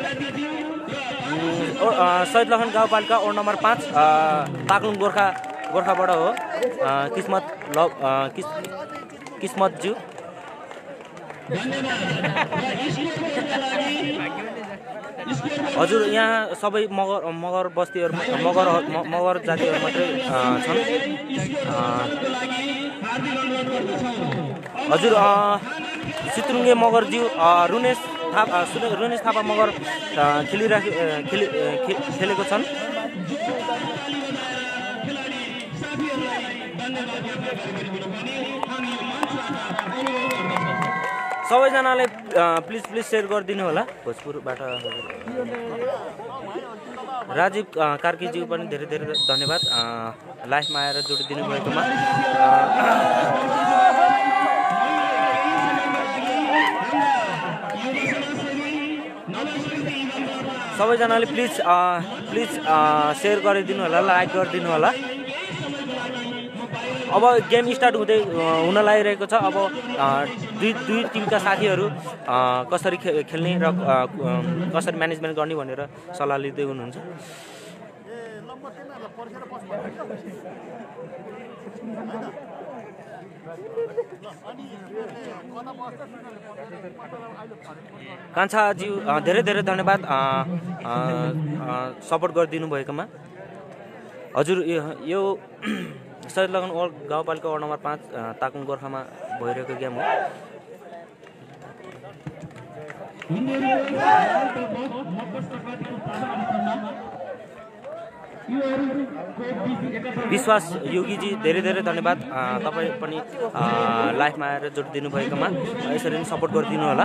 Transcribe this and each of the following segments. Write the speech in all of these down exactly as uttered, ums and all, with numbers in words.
शहीद लखन गाउँपालिका ward number पाँच ताक्लुङ गोर्खा गोर्खाबाट हो किस्मत लभ किस किस्मतज्यू। हजुर यहाँ सबै मगर मगर बस्तीहरू मगर मगर जातिहरू मात्रै छन्। हजुर सितरुङ्गे मगरज्यू रुनेश थापा रुनेश थापा मगर खेलिराखे खेलि खेलेको छन्। सबैजनाले प्लिज प्लिज सेयर गरिदिनु होला। भोजपुरबाट राजीव कार्कीज्यू पनि धेरै धेरै धन्यवाद लाइफमा आएर जोडिदिनु भएकोमा। सबैजनाले प्लिज प्लिज सेयर गरिदिनु होला, लाइक गरिदिनु होला। अब गेम स्टार्ट हुँदै हुन लागिरहेको छ। अब दुई दुई टिमका साथीहरू कसरी खेल्ने र कसरी म्यानेजमेन्ट गर्ने भनेर सल्लाह लिँदै हुनुहुन्छ। कान्छाज्यू धेरै धेरै धन्यवाद सपोर्ट गरिदिनु भएकोमा। हजुर यो शहीद लखन गाउँपालिका वार्ड नम्बर पाँच ताक्लुङ गोर्खामा भइरहेको गेम हो। विश्वास योगीजी धेरै धेरै धन्यवाद तपाईँ पनि लाइफमा आएर जोडिदिनु भएकोमा। यसरी नै सपोर्ट गरिदिनु होला।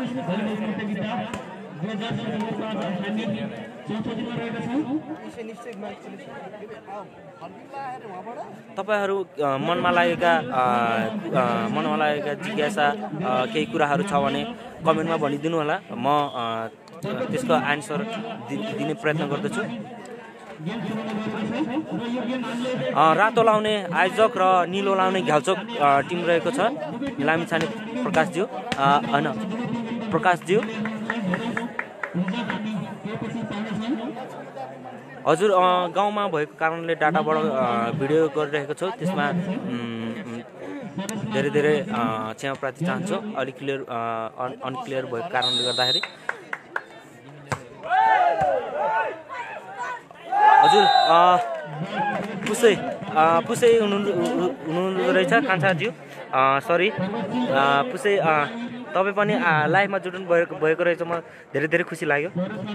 तपाईहरू मनमा लागेका मनमा लागेका जिज्ञासा केही कुराहरू छ भने कमेन्टमा भनिदिनु होला। म त्यसको आन्सर दिने प्रयत्न गर्दछु। रातो लाउने आयोजक र निलो लाउने घ्याल्चोक टिम रहेको छ। लामिछाने प्रकाशज्यू होइन प्रकाशज्यू। हजुर गाउँमा भएको कारणले डाटाबाट भिडियो गरिरहेको छु, त्यसमा धेरै धेरै क्षमा प्रार्थी चाहन्छु। अलिक क्लियर अनक्लियर भएको कारणले गर्दाखेरि। हजुर पुसै पुसै हुनुहुँदो रहेछ कान्छाज्यू, सरी पुसै तपाईँ पनि लाइफमा जोड्नु भएको भएको रहेछ। म धेरै धेरै खुसी लाग्यो।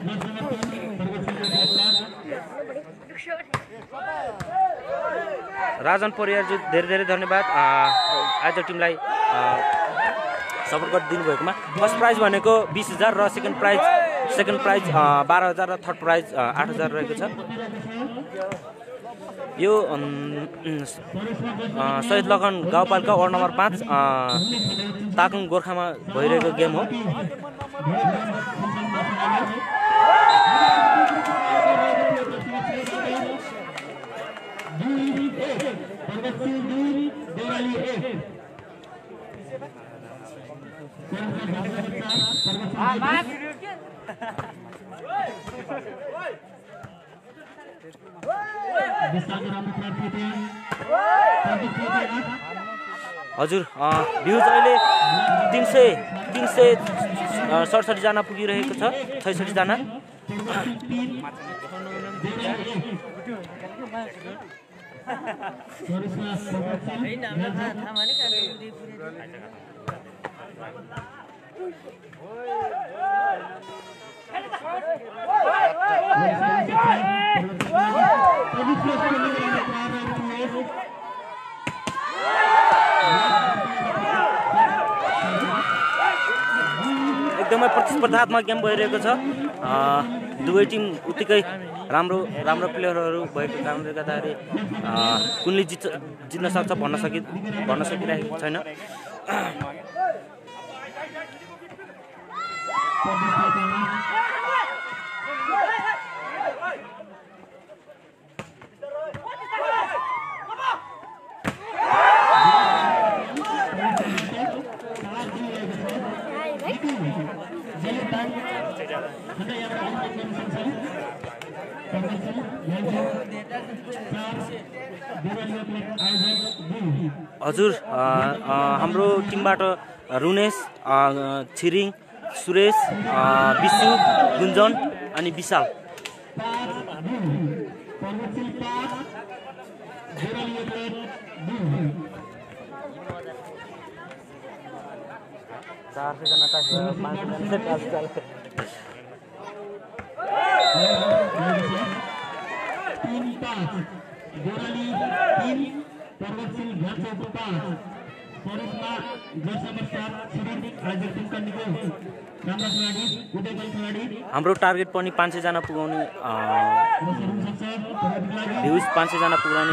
राजन परियारज्यू धेरै धेरै धन्यवाद आयोजक टिमलाई सपोर्ट गरिदिनु भएकोमा। फर्स्ट प्राइज भनेको बिस हजार र सेकेन्ड प्राइज सेकेन्ड प्राइज बाह्र हजार र थर्ड प्राइज आठ हजार रहेको छ। यो शहीद लखन गाउँपालिका वार्ड नम्बर पाँच ताक्लुङ गोर्खामा भइरहेको गेम हो। हजुर भ्युज अहिले तिन सय तिन सय सडसठी जना पुगिरहेको छ, छैसठी जना। एकदमै प्रतिस्पर्धात्मक गेम भइरहेको छ। दुवै टिम उत्तिकै राम्रो राम्रो प्लेयरहरू भएको कारणले गर्दाखेरि कुनले जित्छ जित्न सक्छ भन्न सकि भन्न सकिरहेको छैन। हजुर हाम्रो टिमबाट रुनेश, छिरिङ, सुरेश, विशु, गुन्जन अनि विशाल। चार सौ जना पाँच जना तीन पाँच गोराली तीन पर्वतशील घाटचौको पाँच सरिस्मा जयसमर सात छिरिङ आयोजक टिमका निको राम्रा खेलाडी उदयबल खेलाडी। हाम्रो टार्गेट पनि पाँच सय जना पुगाउने भ्युज पाँच सय जना पुगाउने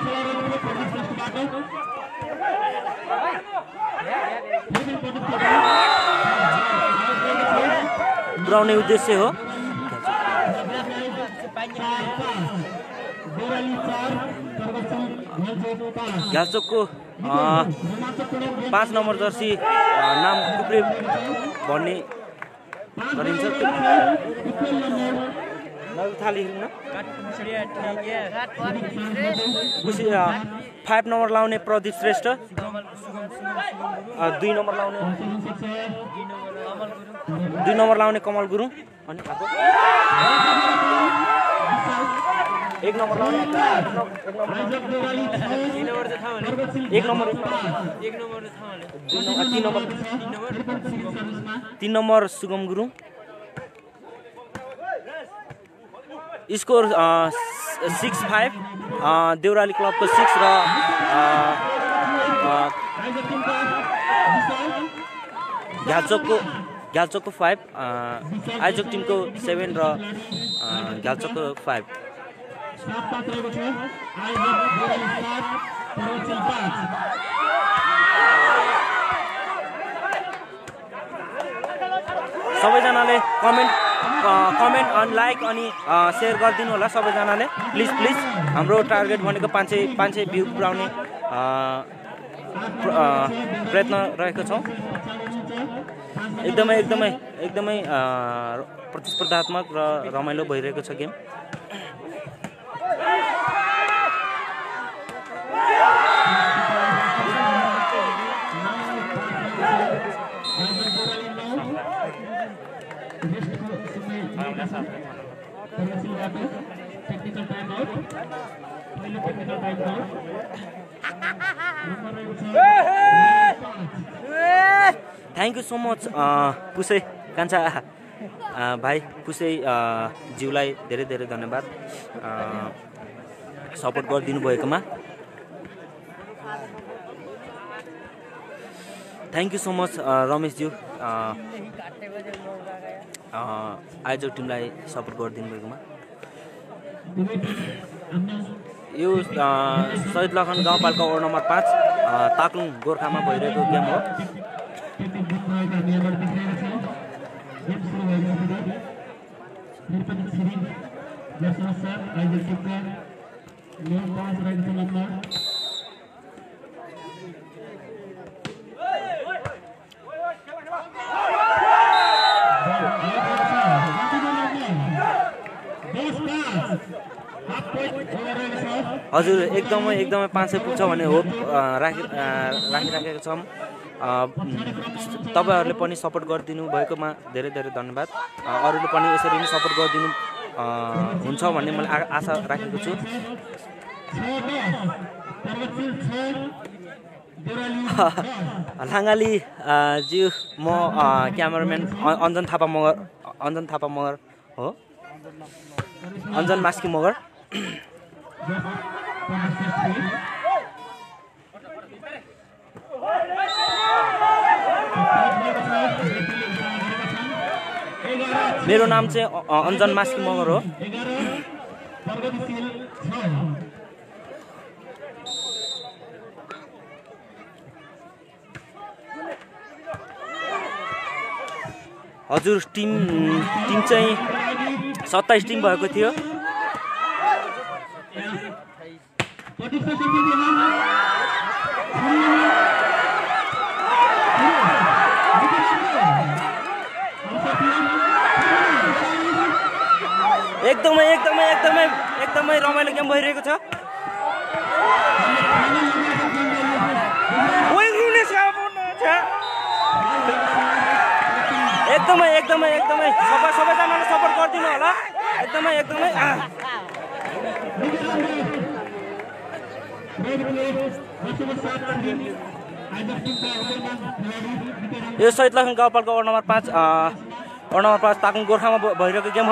पुर्याउने उद्देश्य हो। घ्यालचोकको पाँच नम्बर जर्सी नाम कुप्रे भन्ने गरिन्छ। फाइभ नम्बर लाउने प्रदीप श्रेष्ठ, दुई नम्बर लाउने दुई नम्बर लाउने कमल गुरुङ, अनि एक नम्बर लाउने एक नम्बर तीन number Sugam Gurung. Score six five Deurali क्लबको सिक्स र घ्यालचोकको घ्यालचोकको फाइभ, आयोजक टिमको सेभेन र घ्यालचोकको फाइभ। सबैजनाले कमेन्ट कमेन्ट अनि लाइक अनि सेयर गरिदिनु होला सबैजनाले प्लिज प्लिज। हाम्रो टार्गेट भनेको पाँच सय पाँच सय भ्यू पुर्याउने प्रयत्न रहेको छौँ। एकदमै एकदमै एकदमै प्रतिस्पर्धात्मक र रमाइलो भइरहेको छ game. Thank you so much Puse कान्छा भाइ पुसे ज्यूलाई धेरै धेरै धन्यवाद सपोर्ट गरिदिनु भएकोमा। थ्याङ्क यू सो मच रमेशज्यू आयोजक टिमलाई सपोर्ट गरिदिनु भएकोमा। यो शहीद लखन गाउँपालिका वार्ड नम्बर पाँच ताक्लुङ गोर्खामा भइरहेको गेम हो। हजुर एकदमै एकदमै पाँच सय पुग्छ भन्ने होप राखि राखिराखेको छौँ। तपाईँहरूले पनि सपोर्ट गरिदिनु भएकोमा धेरै धेरै धन्यवाद। अरूले पनि यसरी नै सपोर्ट गरिदिनु हुन्छ भन्ने मैले आशा राखेको छु। लाङ्गाली ज्यू म क्यामेराम्यान अञ्जन थापा मगर अञ्जन थापा मगर हो अञ्जन मास्की मगर। मेरो नाम चाहिँ अञ्जन मास्की मगर हो। हजुर टिम टिम चाहिँ सत्ताइस टिम भएको थियो। एकदमै एकदमै एकदमै एकदमै रमाइलो गेम भइरहेको छ। एकदमै एकदमै एकदमै सबै सबैजनाले सपोर्ट गरिदिनु होला। एकदमै एकदमै यो शहीद लखन गाउँपालिका वार्ड नम्बर पाँच वार्ड नम्बर पाँच ताकुङ गोर्खामा भइरहेको गेम हो।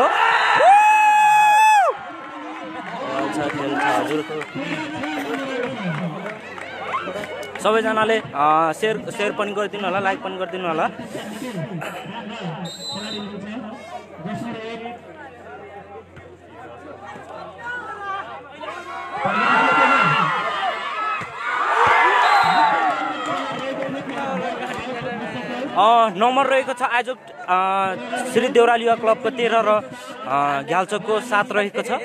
सबैजनाले सेयर सेयर पनि गरिदिनु होला, लाइक पनि गरिदिनु होला। नम्बर रहेको छ आज श्री देउराली युवा क्लबको तेह्र र घ्याल्चोकको सात रहेको छ।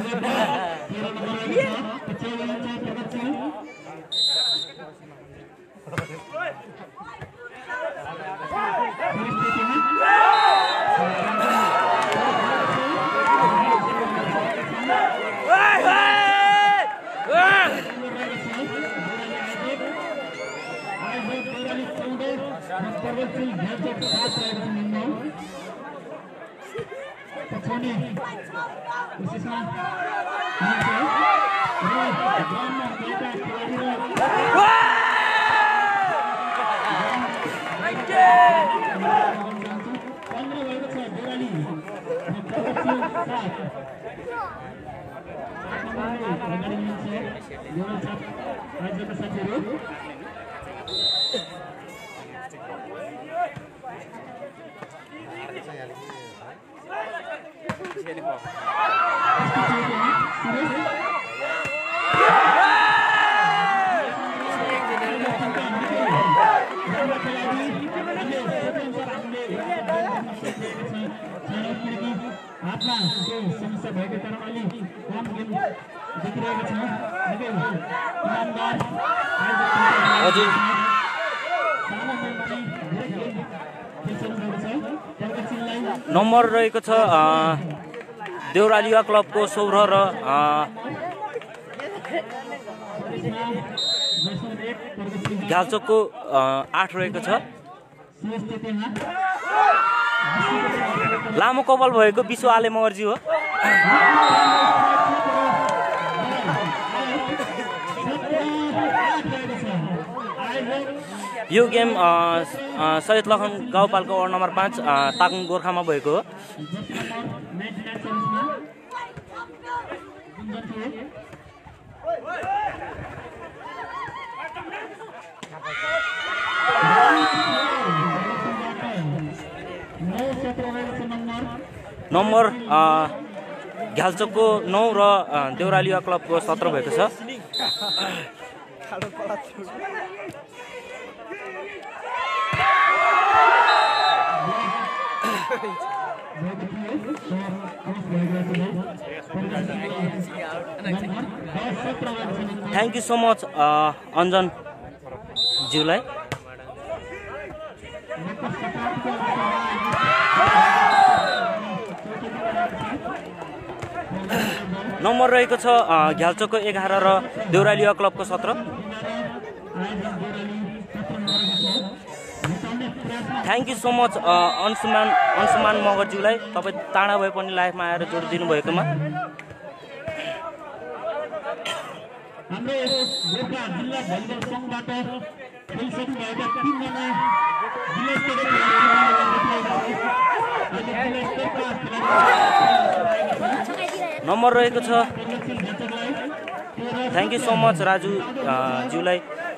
नम्बर रहेको छ देउराली युवा क्लबको सोह्र र घ्याल्चोकको आठ रहेको छ। लामो कपाल भएको विश्व आले मगर्जी हो। यो गेम शहीद लखन गाउँपालिका वार्ड नम्बर पाँच ताकुङ गोर्खामा भएको हो। नम्बर घ्याल्चोकको नौ र देउराली युवा क्लबको सत्र भएको छ। Thank you so much Anjan ज्यूलाई। नम्बर रहेको छ घ्याल्चोकको एघार र देउराली युवा क्लबको सत्र। Thank you so much Anshuman Anshuman मगरज्यूलाई, तपाईँ टाढा भए पनि लाइफमा आएर जोडिदिनु भएकोमा। नम्बर रहेको छ। Thank you so much Raju ज्यूलाई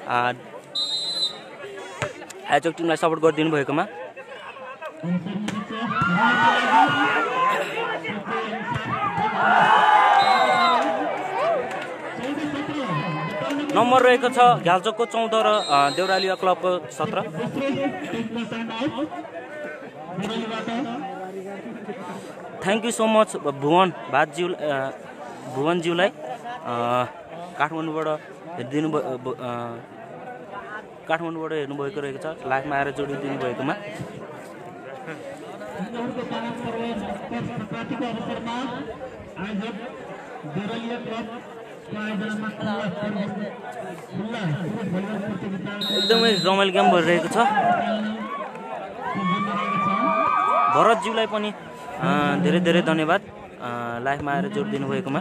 आयोजक टिमलाई सपोर्ट गरिदिनु भएकोमा। नम्बर रहेको छ घ्याल्चोकको चौध र देउराली युवा क्लबको सत्र। Thank you so much Bhuwan भातज्यू भुवनज्यूलाई काठमाडौँबाट हेरिदिनु काठमाडौँबाट हेर्नुभएको रहेको छ, लाइफमा आएर जोडिदिनु भएकोमा। एकदमै रमाइलो गेम भइरहेको छ। भरतज्यूलाई पनि धेरै धेरै धन्यवाद लाइफमा आएर जोड दिनुभएकोमा।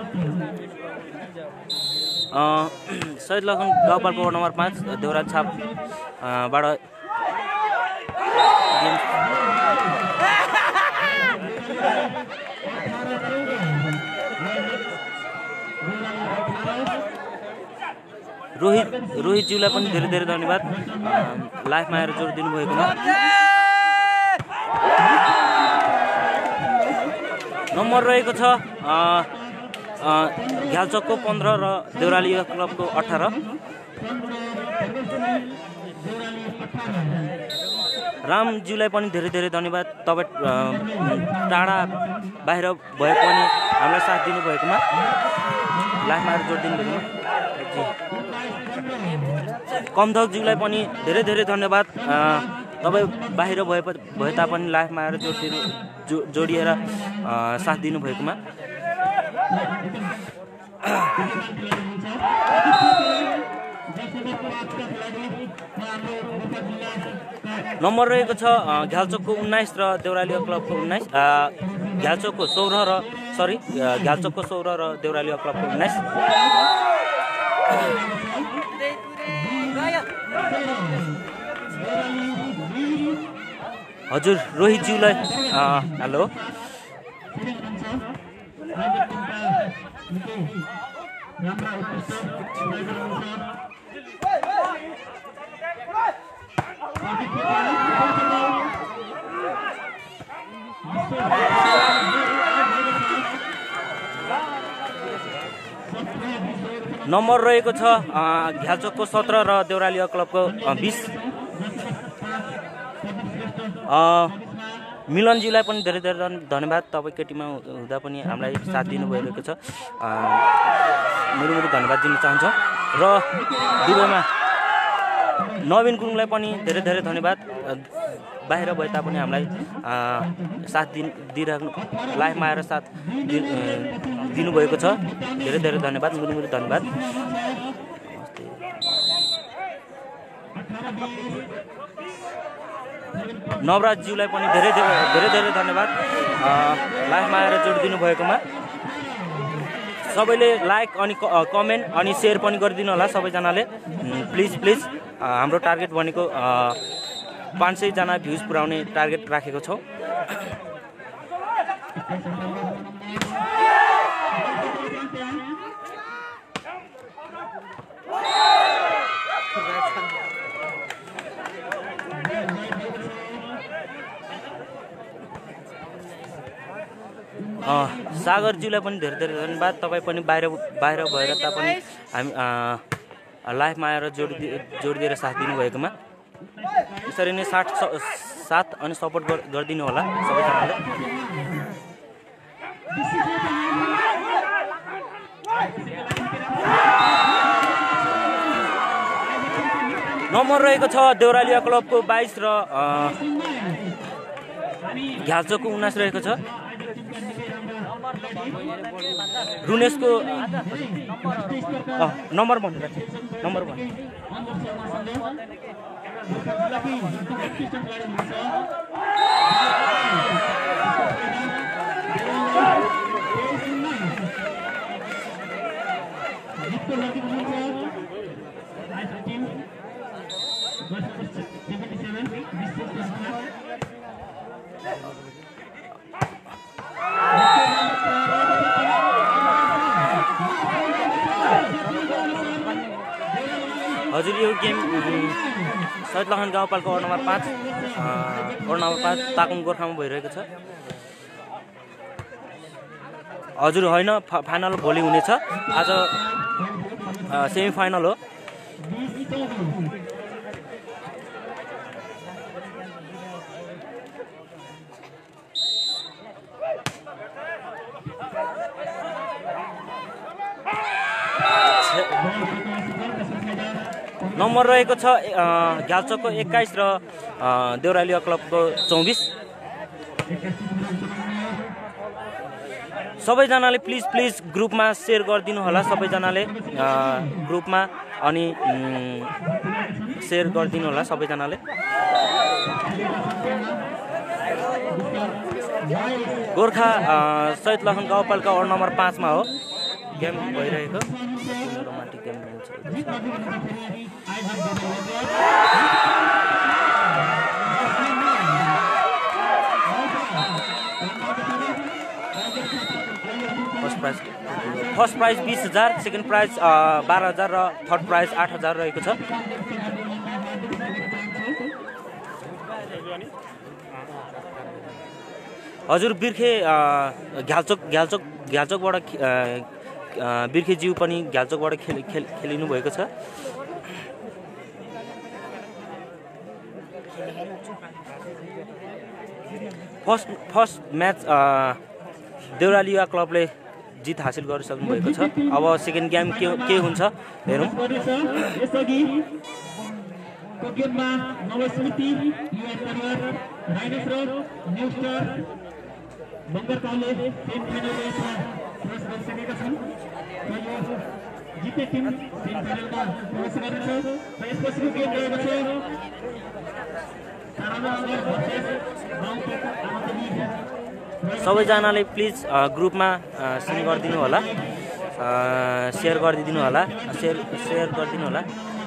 शहीद लखन गाउँपालिका वार्ड नम्बर पाँच देउरा छापबाट रोहित रोहितज्यूलाई पनि धेरै धेरै धन्यवाद लाइफमा आएर जोड दिनुभएकोमा। नम्बर रहेको छ घ्यालचोकको पन्ध्र र देउराली क्लबको अठार। रामज्यूलाई पनि धेरै धेरै धन्यवाद तपाईँ टाढा बाहिर भए पनि हामीलाई साथ दिनुभएकोमा लाइफमा आएर जोड दिनुभएकोमा। कमधकज्यूलाई पनि धेरै धेरै धन्यवाद तपाईँ बाहिर भए भए तापनि लाइफमा आएर जोड दिनु जो जोडिएर साथ दिनुभएकोमा। नम्बर रहेको छ घ्यालचोकको उन्नाइस र देउराली क्लबको उन्नाइस घ्यालचोकको सोह्र र सरी घ्यालचोकको सोह्र र देउराली क्लबको उन्नाइस। हजुर रोहितज्यूलाई हेलो नम्बर रहेको छ घ्यालचोकको सत्र र देउराली क्लबको बिस। मिलनज्यूलाई पनि धेरै धेरै धन्यवाद तपाईँ केटीमा हुँदा पनि हामीलाई साथ दिनुभएको छ मेरो मेरो धन्यवाद दिन चाहन्छु। र दुबईमा नवीन गुरुङलाई पनि धेरै धेरै धन्यवाद बाहिर भए तापनि हामीलाई साथ दिन दिइराख्नु लाइफमा आएर साथ दिनुभएको छ धेरै धेरै धन्यवाद मुरी मुरी धन्यवाद। नवराजज्यूलाई पनि धेरै धेरै धेरै धेरै धन्यवाद लाइफमा आएर जोड दिनुभएकोमा। सबैले लाइक अनि कमेन्ट अनि सेयर पनि गरिदिनु होला सबैजनाले प्लिज प्लिज। हाम्रो टार्गेट भनेको पाँच सयजना भ्युज पुर्याउने टार्गेट राखेको छौँ। सागरज्यूलाई पनि धेरै धेरै धन्यवाद तपाईँ पनि बाहिर बाहिर भएर तापनि हामी लाइफमा आएर जोड जोड दिएर साथ दिनुभएकोमा। यसरी नै साथ साथ अनि सपोर्ट गरिदिनु होला सबैजनाले। नम्बर रहेको छ देउराली क्लबको बाइस र घ्यालचोकको उन्नाइस रहेको छ। रुनेसको नम्बर भन्नु नम्बर भन्नु हजुर यो गेम शहीद लखन गाउँपालिका वार्ड नम्बर पाँच वार्ड नम्बर पाँच ताकुङ गोर्खामा भइरहेको छ। हजुर होइन फाइनल भोलि हुनेछ आज सेमी फाइनल हो। नम्बर रहेको छ घ्यालचोकको एक्काइस र देउराली क्लबको चौबिस। सबैजनाले प्लिज प्लिज ग्रुपमा सेयर गरिदिनु होला सबैजनाले ग्रुपमा अनि सेयर गरिदिनु होला सबैजनाले गोर्खा शहीद लखन गाउँपालिका वार्ड नम्बर पाँच मा हो गेम भइरहेको romantic game first prize first prize बीस हजार सेकेन्ड प्राइज बाह्र हजार र थर्ड प्राइज आठ हजार रहेको छ हजुर बिर्खे घ्याल्चोक घ्याल्चोक घ्याल्चोकबाट बिर्खेज्यू पनि घ्याल्चोकबाट खेल खेल खेलिनु भएको छ फर्स्ट फर्स्ट म्याच देउराली युवा क्लबले जित हासिल गरिसक्नु भएको छ अब सेकेन्ड गेम के के हुन्छ हेरौँ सबैजनाले प्लिज ग्रुपमा सेयर गरिदिनु होला सेयर गरिदिनु होला सेयर सेयर गरिदिनु होला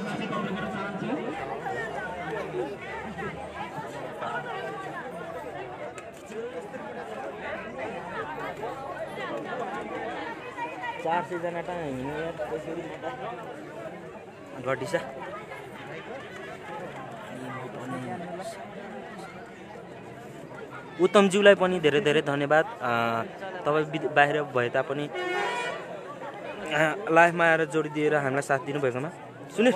चार सय जना टा हिँड्नु यार त्यसरी गडिसा उत्तमज्यूलाई पनि धेरै धेरै धन्यवाद तपाईँ बाहिर भए तापनि लाइफमा आएर जोडिदिएर हामीलाई साथ दिनुभएकोमा Sunil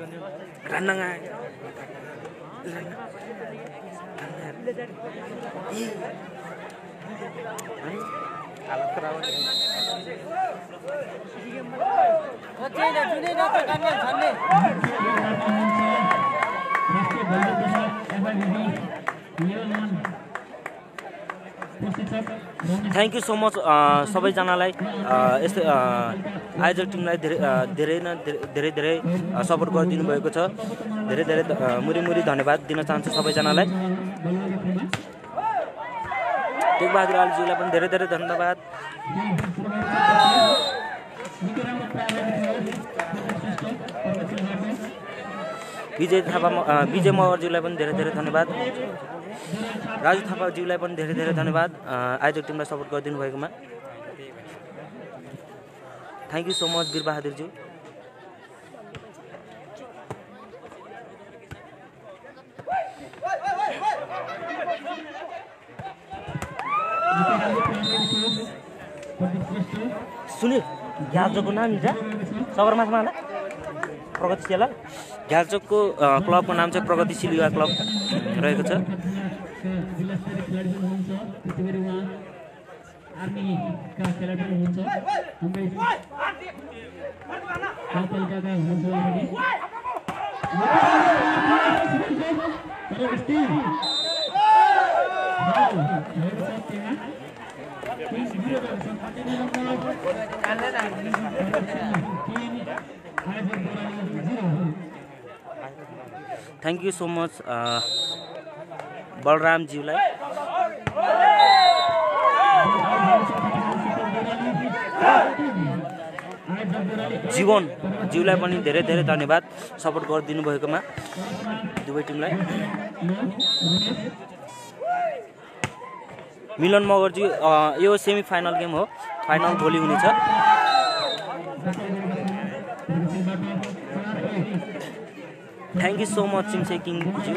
thank you so much सबैजनालाई यस्तै आयोजक टिमलाई धेरै धेरै न धेरै धेरै सपोर्ट गरिदिनु भएको छ धेरै धेरै मुरी मुरी धन्यवाद दिन चाहन्छु सबैजनालाई टेकबहादुर आलीज्यूलाई पनि धेरै धेरै धन्यवाद विजय थापा विजय मगरज्यूलाई पनि धेरै धेरै धन्यवाद राजु थापाज्यूलाई पनि धेरै धेरै धन्यवाद आयोजक टिमलाई सपोर्ट गरिदिनु भएकोमा थ्याङ्क यू सो मच वीरबहादुरज्यू सुनिल घ्याल्चोकको नाम हिजो सगरमाथामा होला प्रगतिशील घ्याल्चोकको क्लबको नाम चाहिँ प्रगतिशील युवा क्लब रहेको छ थ्याङ्क यू सो मच बलरामज्यूलाई जीवन ज्यूलाई पनि धेरै धेरै धन्यवाद सपोर्ट गरिदिनु भएकोमा दुवै टिमलाई मिलन मगरज्यू यो सेमी फाइनल गेम हो फाइनल भोलि हुनेछ thank you so much Chimse किङज्यू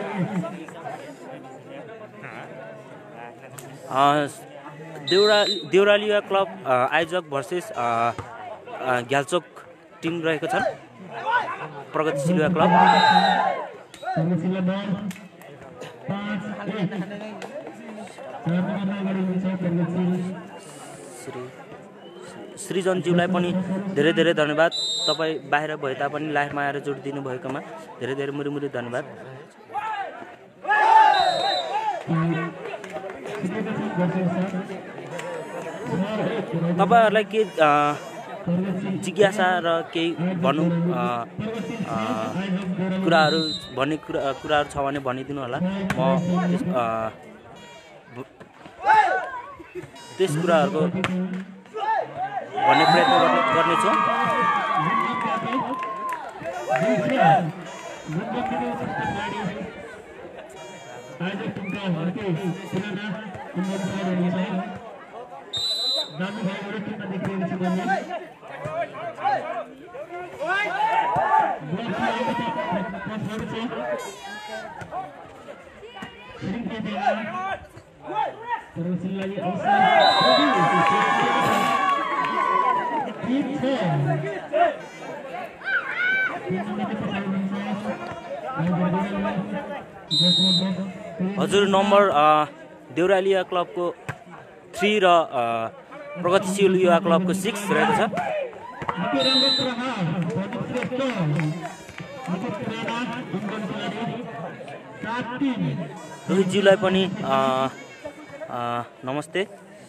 देउरा देउराली युवा क्लब आयोजक भर्सेस घ्याल्चोक टिम रहेको छन् प्रगतिशील युवा क्लब सृजनज्यूलाई पनि धेरै धेरै धन्यवाद तपाईँ बाहिर भए तापनि लाइफमा आएर जोडिदिनु भएकोमा धेरै धेरै मुरी मुरी धन्यवाद तपाईहरुलाई के जिज्ञासा र केही भनौँ कुराहरू भन्ने कुरा कुराहरू छ भने भनिदिनु होला। म त्यस कुराहरूको भन्ने प्रयत्न गर्नेछु। हजुर नम्बर देउरालिया क्लबको थ्री र प्रगतिशील युवा क्लबको सिक्स रहेको छ। रोहितज्यूलाई पनि नमस्ते।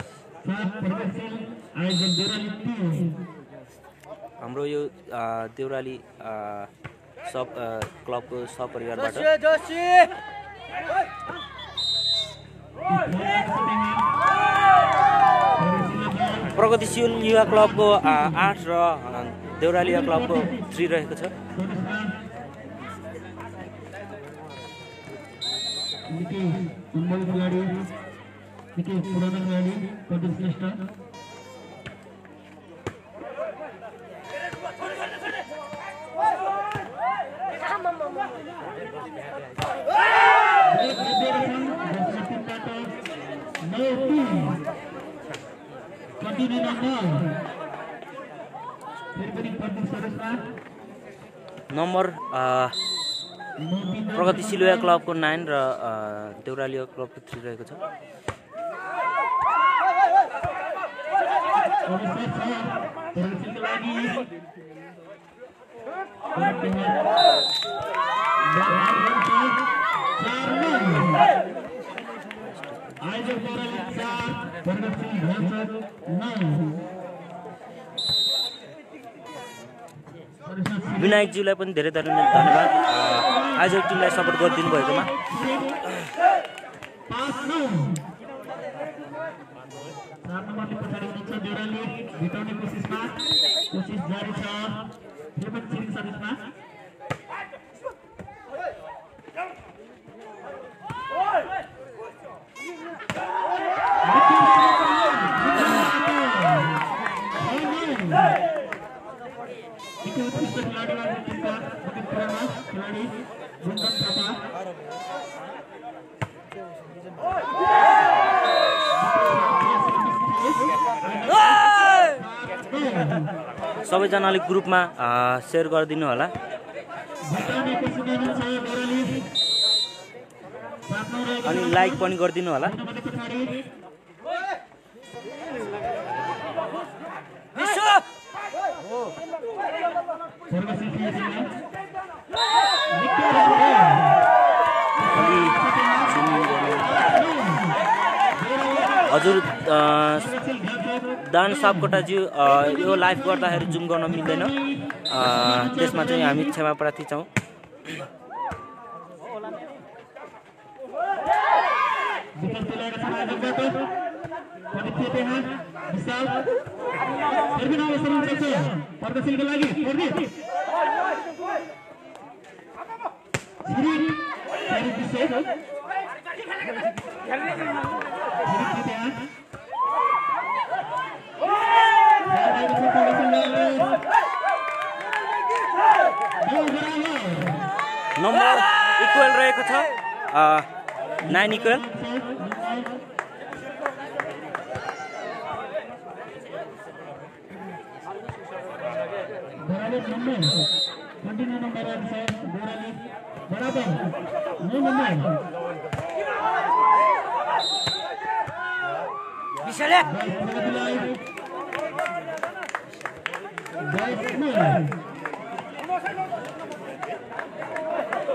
हाम्रो यो देउराली सब क्लबको सपरिवारबाट प्रगतिशील युवा क्लबको आठ र देउरालिया क्लबको थ्री रहेको छ। नम्बर प्रगतिशील युवा क्लबको नाइन र देउरालिया क्लबको थ्री रहेको छ। विनायकज्यूलाई पनि धेरै धेरै धन्यवाद आजको टिमलाई सपोर्ट गरिदिनु भएकोमा। सबैजनाले ग्रुपमा शेयर गरिदिनु होला। अनि लाइक पनि गरिदिनु होला। हजुर दान सापकोटाज्यू यो लाइभ गर्दाखेरि जुम गर्न मिल्दैन, त्यसमा चाहिँ हामी क्षमा प्रार्थी छौँ। नम्बर इक्वल रहेको छ, नाइन इक्वल।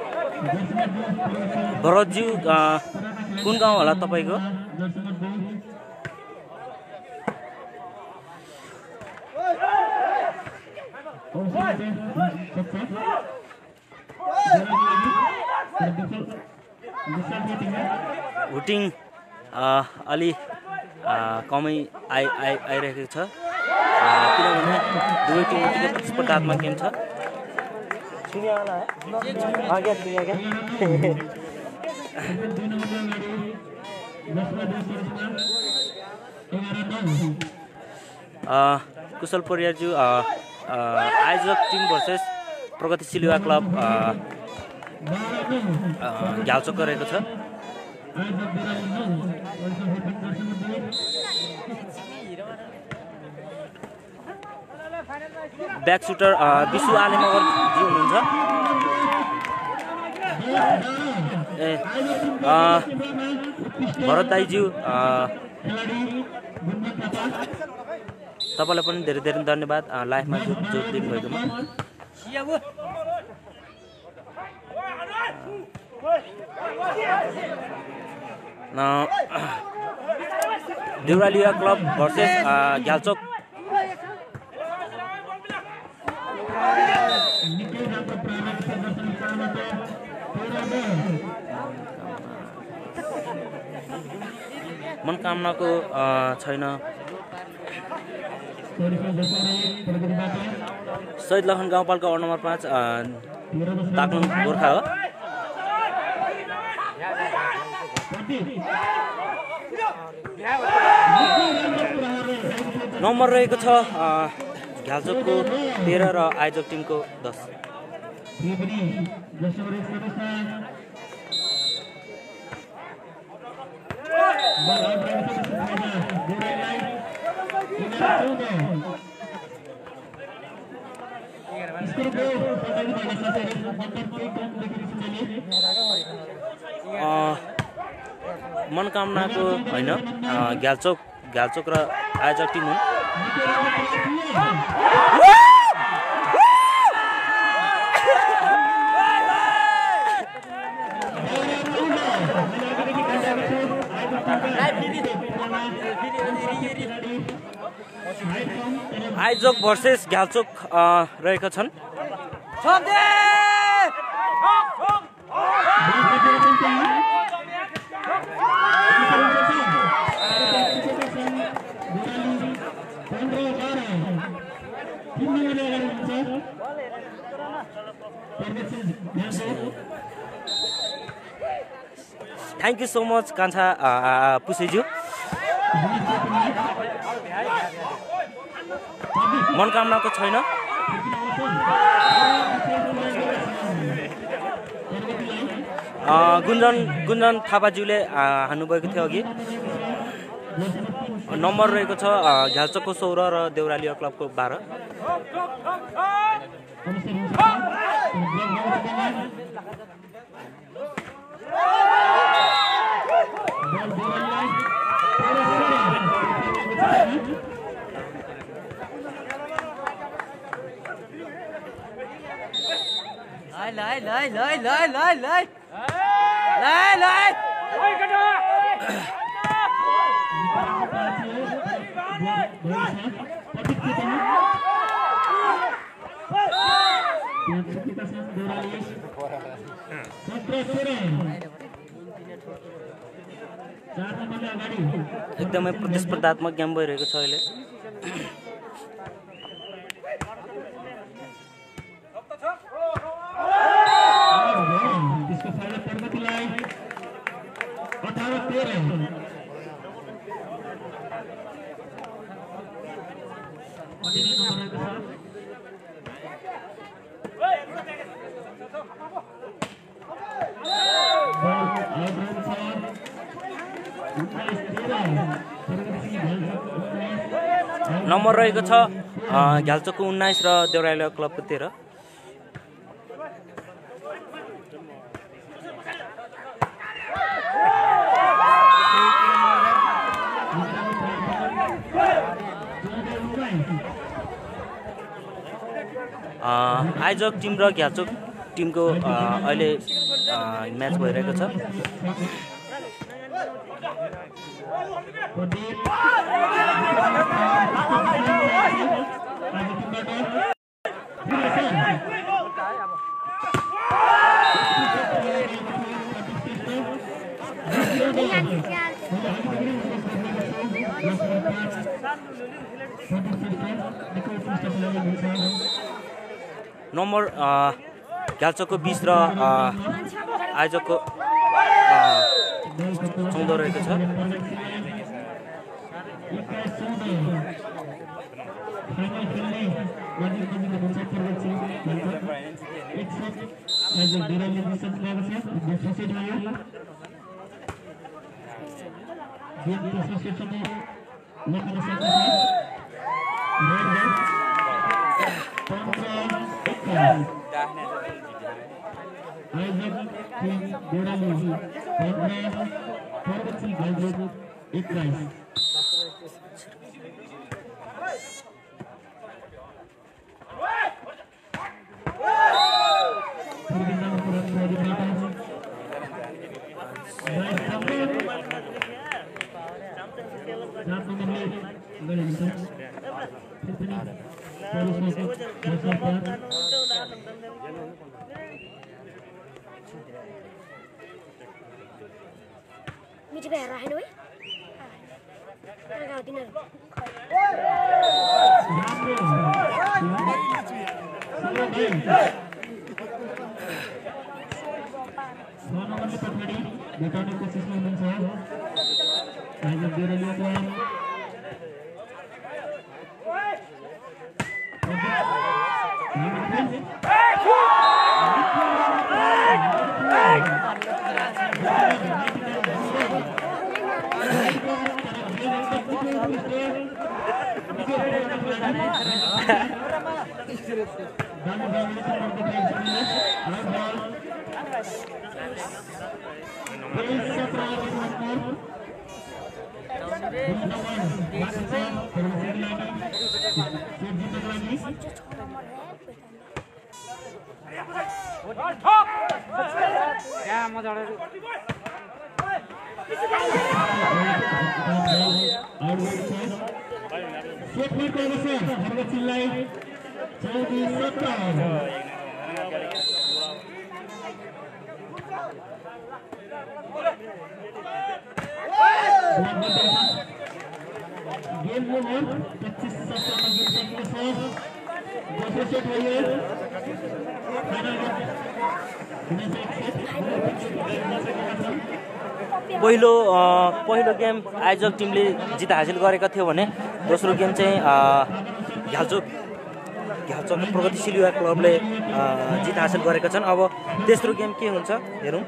भरतज्यू कुन गाउँ होला तपाईँको? भोटिङ अलि कमै आइ आइ आइरहेको छ किनभने दुवै टिम उत्तिकै प्रतिस्पर्धात्मक गेम छ। कुशल परियारज्यू आयोजक टिम भर्सेस प्रगतिशील युवा क्लब घ्यालचोक गरेको छ। ब्याक सुटर विशु आलेमगर जी हुनुहुन्छ। ए भरत दाइज्यू तपाईँलाई पनि धेरै धेरै धन्यवाद लाइफमा जोड दिनुभएकोमा। देउराली युवा क्लब भर्सेस घ्यालचोक मनोकामनाको छैन। शहीद लखन गाउँपालिका वार्ड नम्बर पाँच ताक्लुङ गोर्खा हो। नम्बर रहेको छ घ्यालचोकको तेह्र र आयोजक टिमको दस। मनोकामनाको होइन घ्यालचोक घ्यालचोक र आयोजक टिम हुन्। आयोजक भर्सेस घ्यालचोक रहेका छन्। थ्याङ्क यू सो मच कान्छा पुसेज्यू। मनोकामनाको छैन। गुन्जन गुन्जन थापाज्यूले हान्नुभएको थियो अघि। नम्बर रहेको छ घ्यालचोकको सोह्र र देउराली क्लबको बाह्र। Lại lại lại lại lại lại lại lại एकदमै प्रतिस्पर्धात्मक गेम भइरहेको छ अहिले। नम्बर रहेको छ घ्यालचोकको उन्नाइस र देउराली क्लबको तेह्र। आयोजक टिम र घ्यालचोक टिमको अहिले म्याच भइरहेको छ। नम्बर घ्याल्चोकको बीस र आयोजकको चौध रहेको छ। मिठी भएर राखेन है बताउने कोसिसमा हुनुहुन्छ आयोजक बेरलियाद्वारा क्या मजा गेम ओभर पच्चीस सत्तर में गिर सकते हैं दोस्तों सेट होइए पहिलो पहिलो गेम आयोजक टिमले जित हासिल गरेका थियो भने दोस्रो गेम चाहिँ घ्याल्चोक घ्याल्चोक प्रगतिशील युवा क्लबले जित हासिल गरेका छन्। अब तेस्रो गेम के हुन्छ हेरौँ।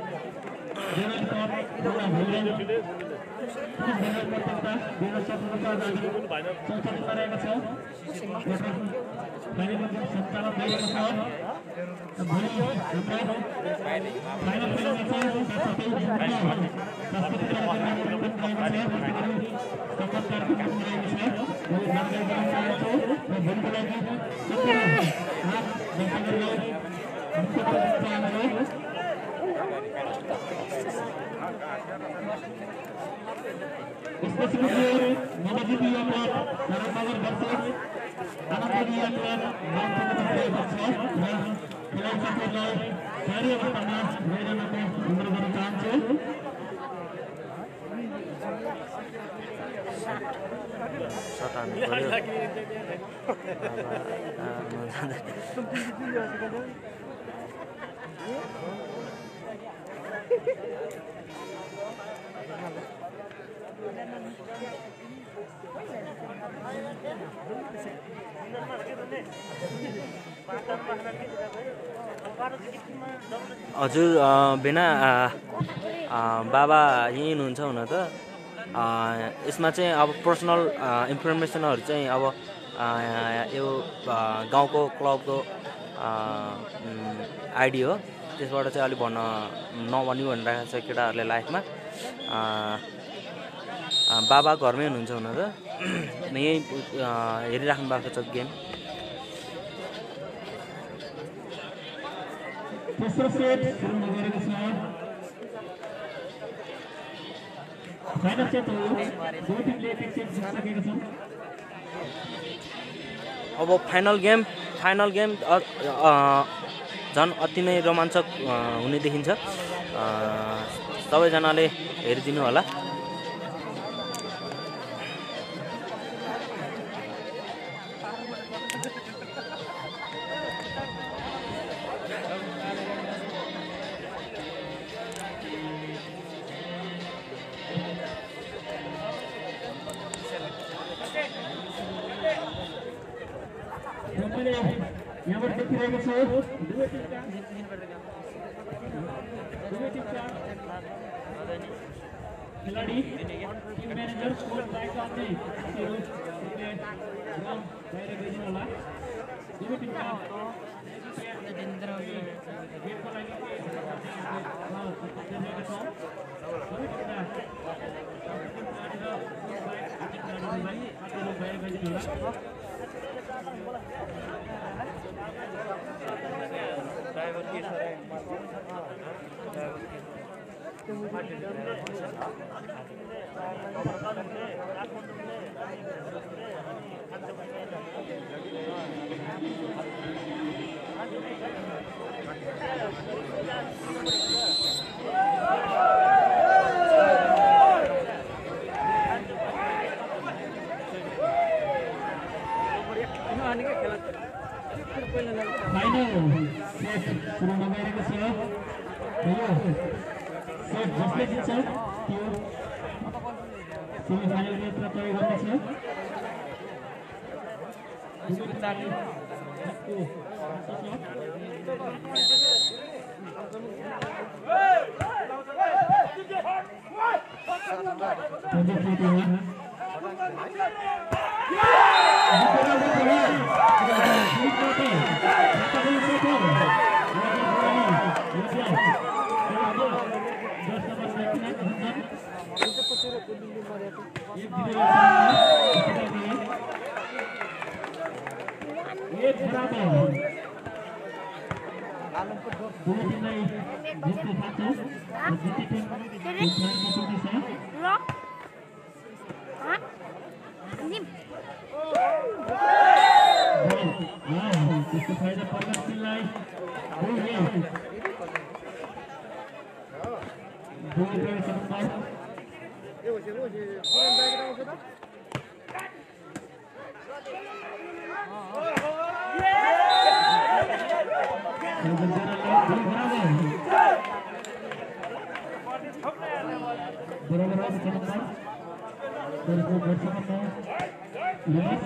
हजुर बिना बाबा यहीँ हुनुहुन्छ हुन त यसमा चाहिँ अब पर्सनल इन्फर्मेसनहरू चाहिँ अब यो गाउँको क्लबको आइडी हो, त्यसबाट चाहिँ अलिक भन्न नभन्नु भनिरहेको छ केटाहरूले लाइफमा। बाबा घरमै हुनुहुन्छ हुन त यहीँ हेरिराख्नु भएको छ गेम। तेस्रो सेट सुरु गरेको छ। फाइनल सेट हो। दुई टिमले एक सेट जितिसकेका छन्। अब फाइनल गेम फाइनल गेम झन् अति नै रोमाञ्चक हुने देखिन्छ। सबैजनाले हेरिदिनु होला। मैले यहाँबाट देखिरहेको छु दुवै टिमका दुवै टिमका खिलाडी टिम म्यानेजर कोच भएको आफ्नै साथीहरू ग्राउन्ड बाहिर गइदिनु होला दुवै टिमका गेमको लागि दुवै टिमका बाहिर गइदिनु होला ड्राइभर के छ फाइनल सेट सुरु नभइरहेको छ यो सेट जसले जित्छ त्यो सेमी फाइनल यात्रा तय गर्नेछ दुवै चारले जितको एक बराबर दुवै टिमलाई जितको साथो जित्ने टिम त्यसको फाइदा प्रकाश टिमलाई दुवै प्रवेश नम्बर बराबर है नंबर और वो वर्ष का लिमिट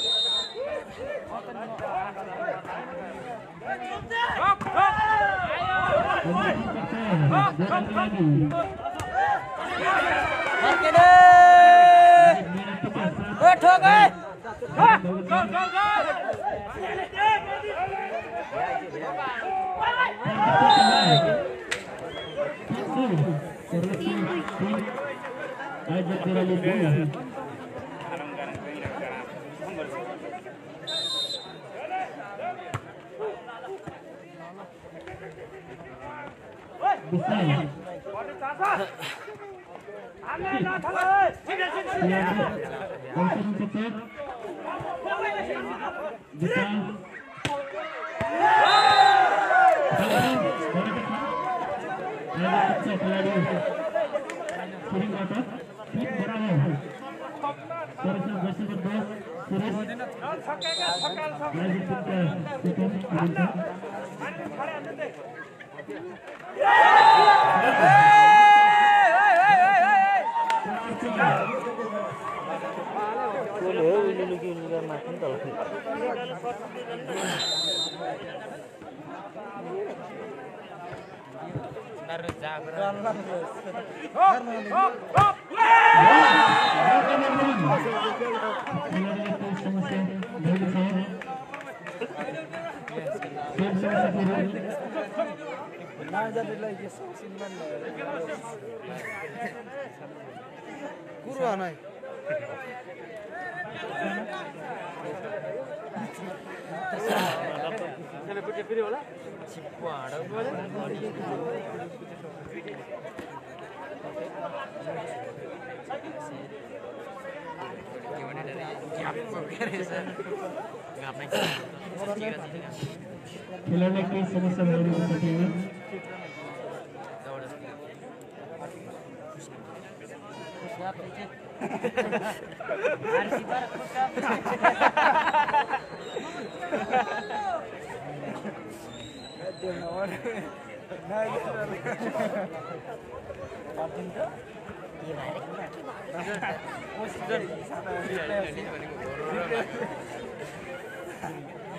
खिलाड़ी की समस्या हो सकती है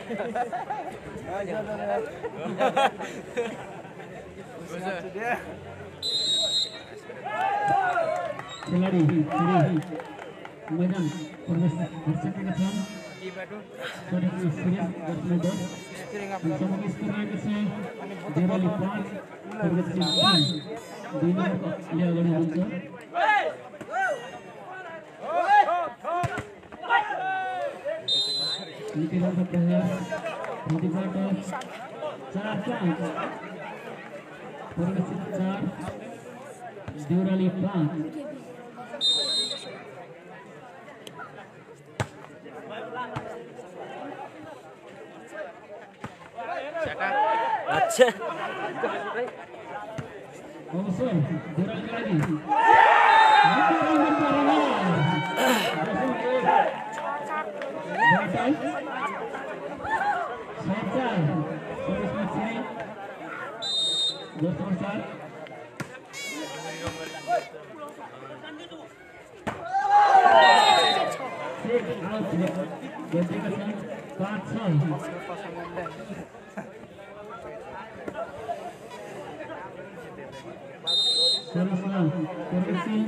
खेलाडी मैदान प्रवेश गरिसकेका छन् सडकको सिरियस दसमा दस समग्र स्कोर रहेको छ देवाली पाँच प्रगतिशील तीन दुई नम्बरले अगाडि हुन्छ निकै राम्रो प्रयास नदीबाट चार पाँच प्रगतिशील चार देउराली पाँच अच्छा अवसर देउराली पाँच छ Sarasna, Persi.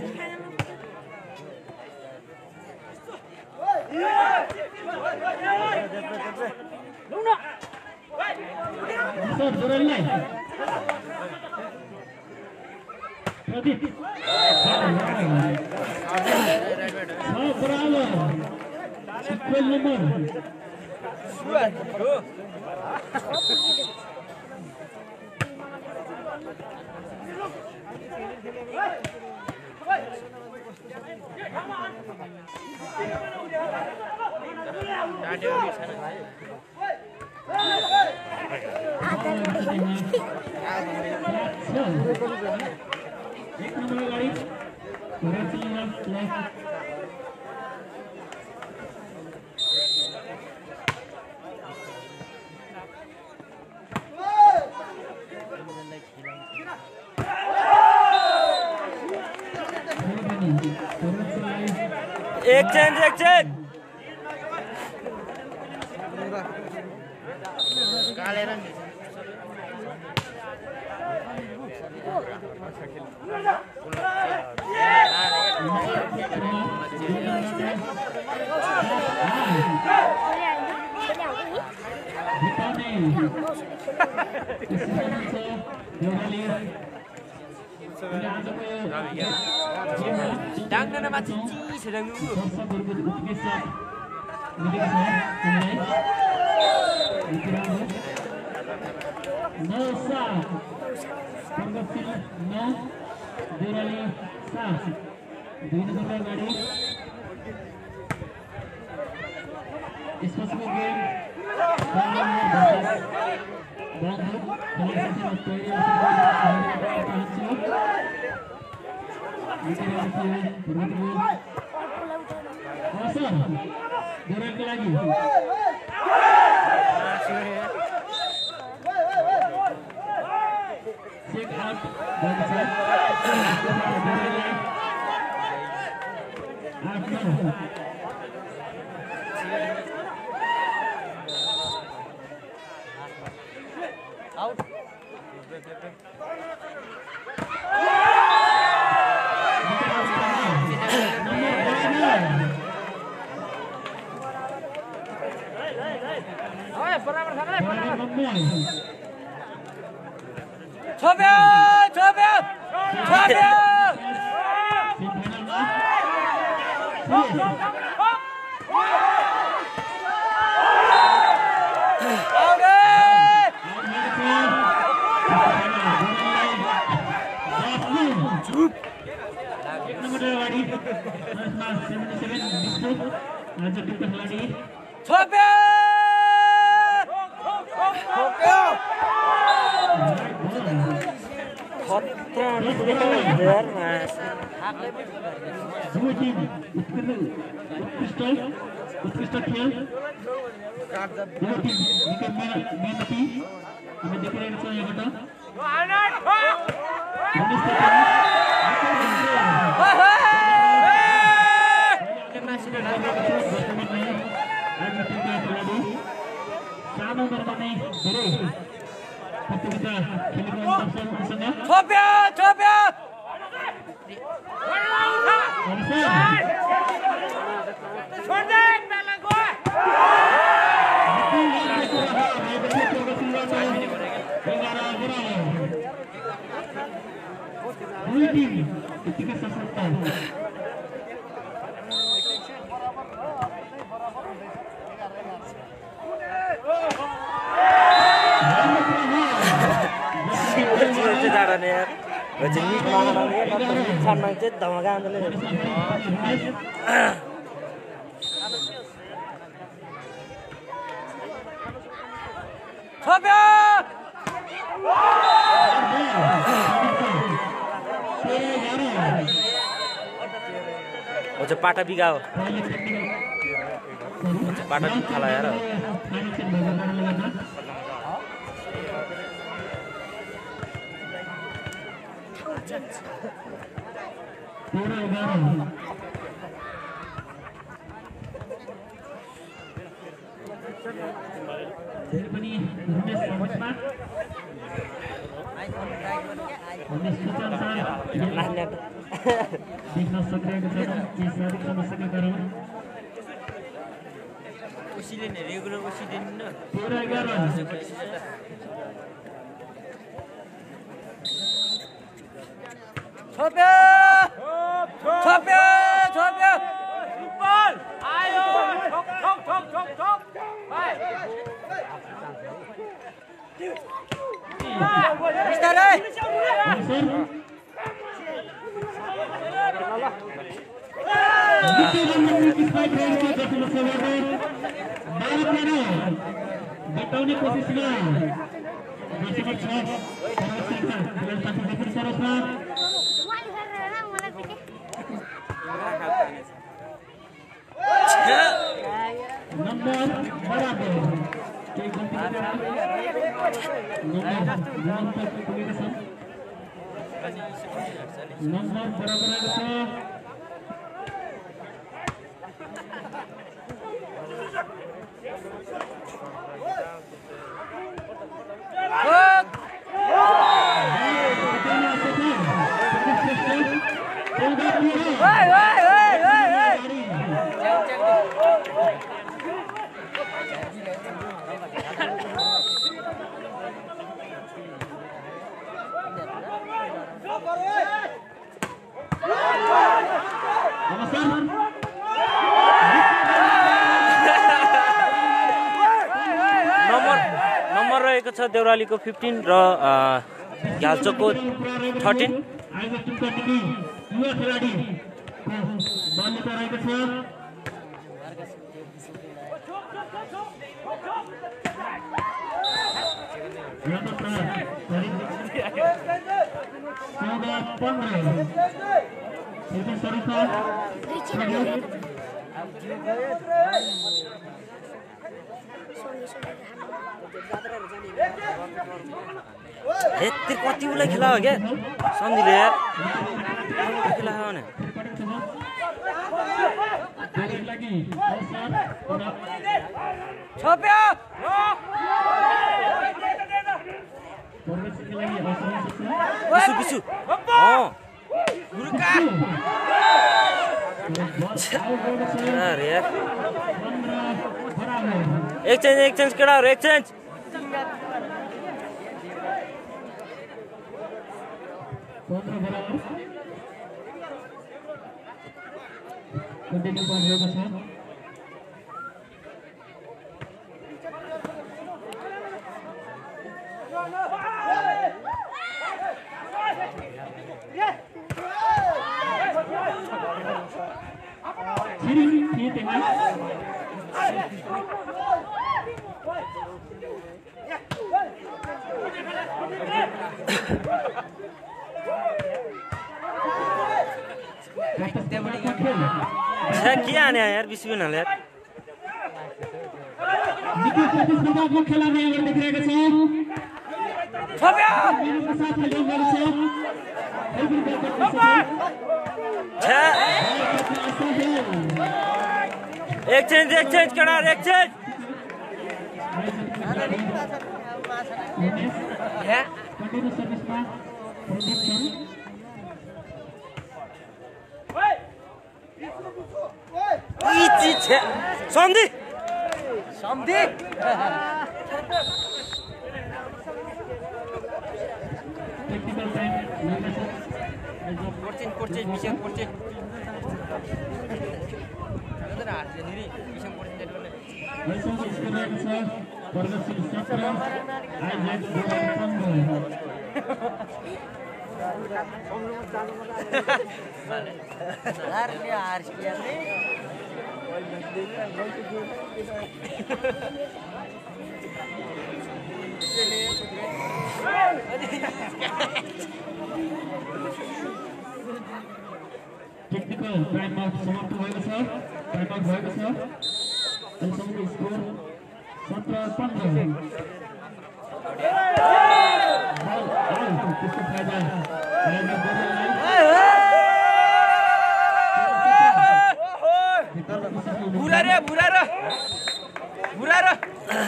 Masuk turun line. Pradip. Oh, bravo. Sequel nomor. एक नंबर गाड़ी एक्सचेंज एक्सचेंज काले रंग Đang nó bắt chi sẽ đang ngủ. No sah, Pergafil no, Deurali sah. Dua nomor गाड़ी. इस फसलों के बहुत बहुत Deurali lagi. Check out dari side. Out. Champion! Champion! Champion! Dua tim उत्कृष्ट उत्कृष्ट खेल दो tim विकेट मेहनती हमें देख रहे हैं यहाँ नम्बरमा नै धेरै प्रतियोगिता खेलेको दर्शकहरूसँग छोप्यो छोप्यो दुई टिम यतिकै सशक्त जाडा नै यार चाहिँ मिट माग्न मिट छाड्न चाहिँ धमाका आन्दोलन छोप्यो हो चाहिँ पाटा बिगा हो पाटा बिखाला यार पनि रमेश समझमा रमेश सुचानुसार देख्न सकिरहेको छैन केही शारीरिक समस्याका कारण उसीले नै रेगुलर उसीले नि तेह्र एघार छोप्यो छोप्यो छोप्यो बल आयो ठोक ठोक ठोक ठोक ठोक भाइ बिस्तारै बताउने कोसिसमा नम्बर बराबर केही नम्बर बराबर आएको छ नम्बर रहेको छ देउरालीको फिफ्टिन र घ्याल्चोकको थर्टिन यति कति उसलाई खेला हो क्या सन्धिले यार खेला हो भने छोप्यो पिसु पिसु अँ अरे यार एक्सचेन्ज एक्सचेन्ज केटाहरू एक्सचेन्ज कन्टिन्यू गरिरहेको छ के आने यार बीस भी ना यार निकै प्रतिस्पर्धात्मक खेला यहाँ देखिरहेको छ छोप्यो मेरो साथ खेलिरहेको छ एक्सचेन्ज एक्सचेन्ज केटाहरू exchange Continue service ma. Prediction. Easy छ सन्धि सन्धि Technical time. कोर्चिन कोर्चिन मिशन कोर्चिन जरा हार्दियो नि मिशन कोर्चिन गर्ने License is correct, sir. Permission Sakra. I let go of Congo. हार्दियो हार्दियो नि Technical time out समाप्त भएको छ टाइम आउट भएको छ अहिलेसम्मको स्कोर सत्र पन्ध्र बल आउट त्यसको फाइदा फाइदा बुरा रे बुरा रे बुरा रे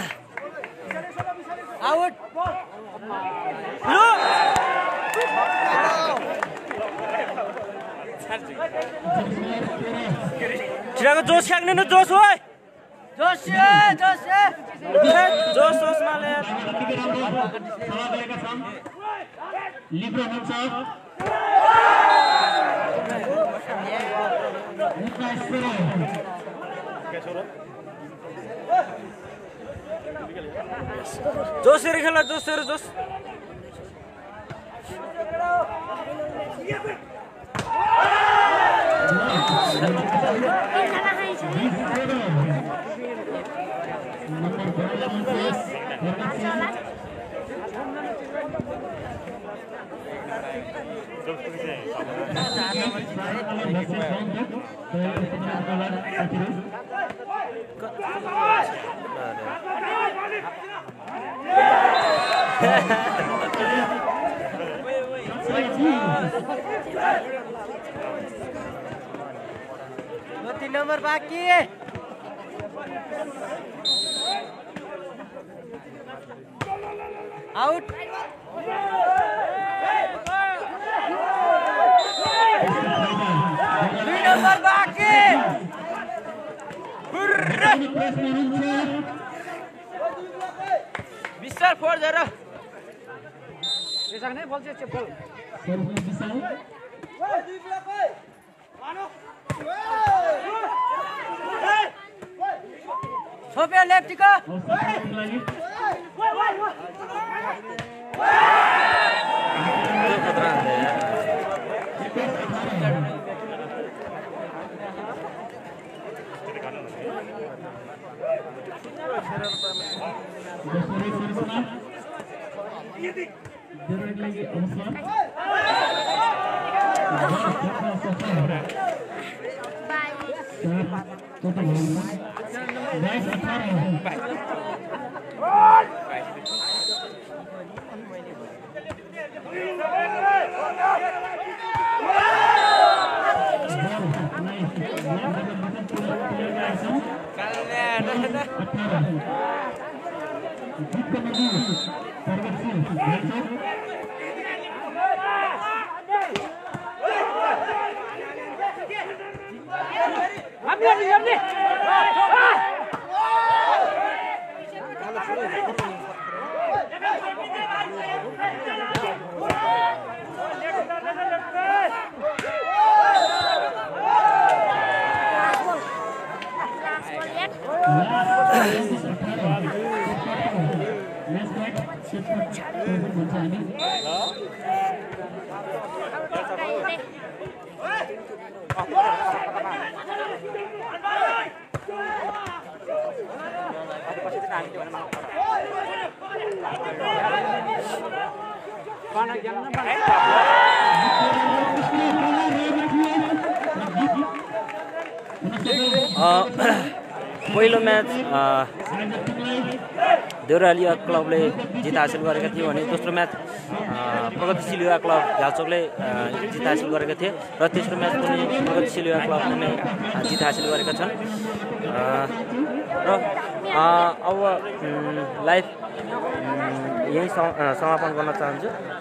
आउट लो छिराको जोस ख्याक्ने न जोस होय जोस जोस जोस जोस माले लिब्रो हुन्छ जोसेर खेला जोसेर जोस दो तीन नंबर बाकी आउट दुई नंबर बाकी मिस्टर फोर जरा यसक्ने बल चाहिँ बल छोप्यो लेफ्टीको lagi अवसर पहिलो म्याच देउराली क्लबले जित हासिल गरेका थिए भने दोस्रो म्याच प्रगतिशील युवा क्लब झालचोकले जित हासिल गरेका थिए र तेस्रो म्याच पनि प्रगतिशील युवा क्लबले नै जित हासिल गरेका छन् र अब लाइभ यहीँ समापन गर्न चाहन्छु।